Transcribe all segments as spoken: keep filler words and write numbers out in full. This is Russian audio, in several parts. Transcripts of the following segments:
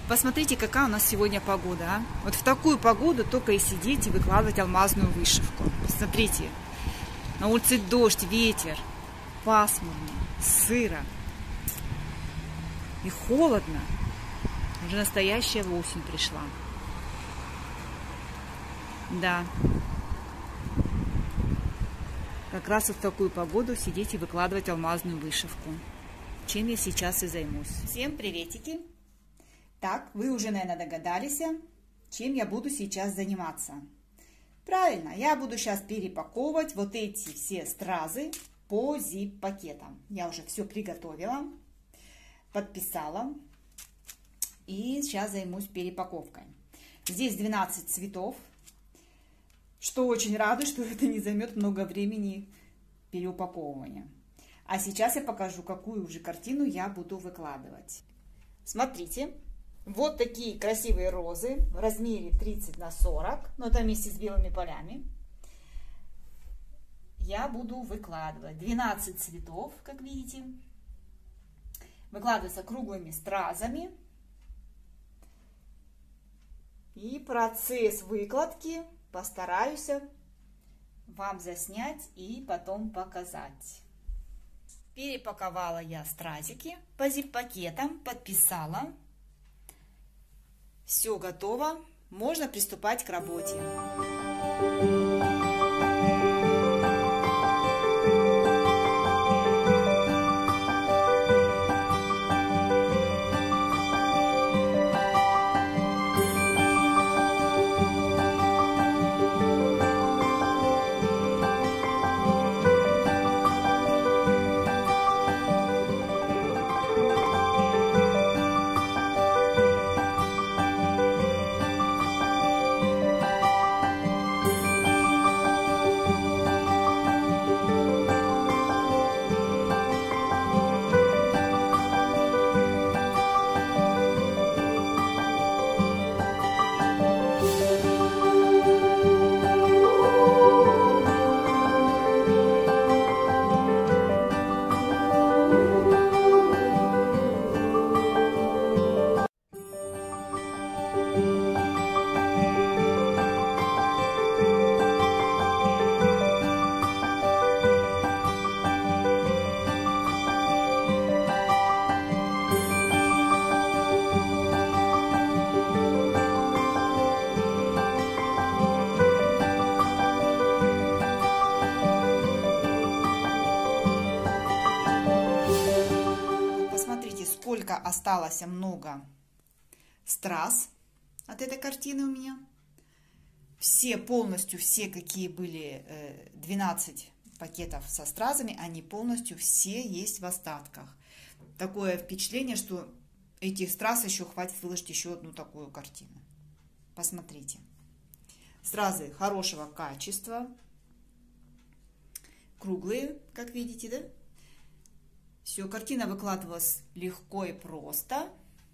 Посмотрите, какая у нас сегодня погода, а? Вот в такую погоду только и сидеть и выкладывать алмазную вышивку. Посмотрите, на улице дождь, ветер, пасмурно, сыро и холодно. Уже настоящая осень пришла. Да. Как раз вот в такую погоду сидеть и выкладывать алмазную вышивку. Чем я сейчас и займусь. Всем приветики! Так, вы уже, наверное, догадались, чем я буду сейчас заниматься. Правильно, я буду сейчас перепаковывать вот эти все стразы по зип-пакетам. Я уже все приготовила, подписала. И сейчас займусь перепаковкой. Здесь двенадцать цветов, что очень рада, что это не займет много времени переупаковывания. А сейчас я покажу, какую уже картину я буду выкладывать. Смотрите. Вот такие красивые розы в размере тридцать на сорок, но это вместе с белыми полями. Я буду выкладывать двенадцать цветов, как видите. Выкладывается круглыми стразами. И процесс выкладки постараюсь вам заснять и потом показать. Перепаковала я стразики по зип-пакетам, подписала. Все готово, можно приступать к работе. Сколько осталось много страз от этой картины у меня. Все, полностью все, какие были двенадцать пакетов со стразами, они полностью все есть в остатках. Такое впечатление, что этих страз еще хватит выложить еще одну такую картину. Посмотрите. Стразы хорошего качества. Круглые, как видите, да? Все, картина выкладывалась легко и просто,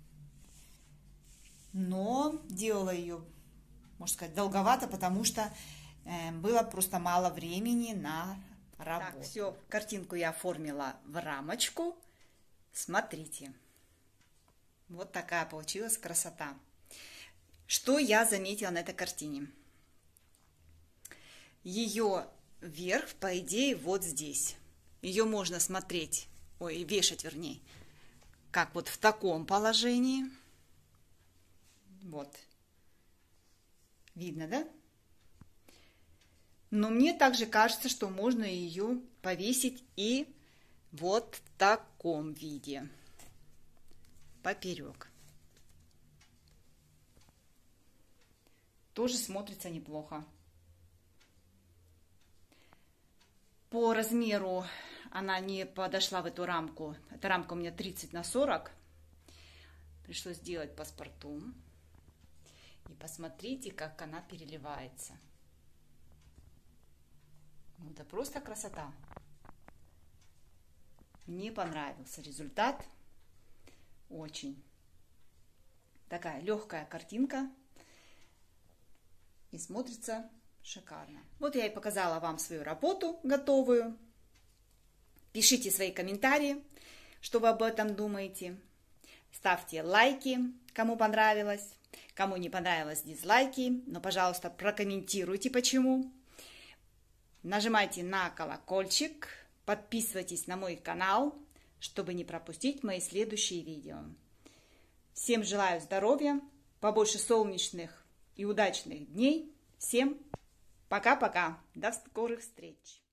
но делала ее, можно сказать, долговато, потому что э, было просто мало времени на работу. Так, все, картинку я оформила в рамочку. Смотрите, вот такая получилась красота. Что я заметила на этой картине? Ее верх, по идее, вот здесь. Ее можно смотреть. Ой, вешать, вернее, как вот в таком положении. Вот. Видно, да? Но мне также кажется, что можно ее повесить и вот в таком виде. Поперек. Тоже смотрится неплохо. По размеру она не подошла в эту рамку. Эта рамка у меня тридцать на сорок. Пришлось сделать паспорту. И посмотрите, как она переливается. Ну, это просто красота. Мне понравился результат. Очень. Такая легкая картинка. И смотрится шикарно. Вот я и показала вам свою работу готовую. Пишите свои комментарии, что вы об этом думаете. Ставьте лайки, кому понравилось. Кому не понравилось, дизлайки. Но, пожалуйста, прокомментируйте, почему. Нажимайте на колокольчик. Подписывайтесь на мой канал, чтобы не пропустить мои следующие видео. Всем желаю здоровья, побольше солнечных и удачных дней. Всем пока-пока. До скорых встреч.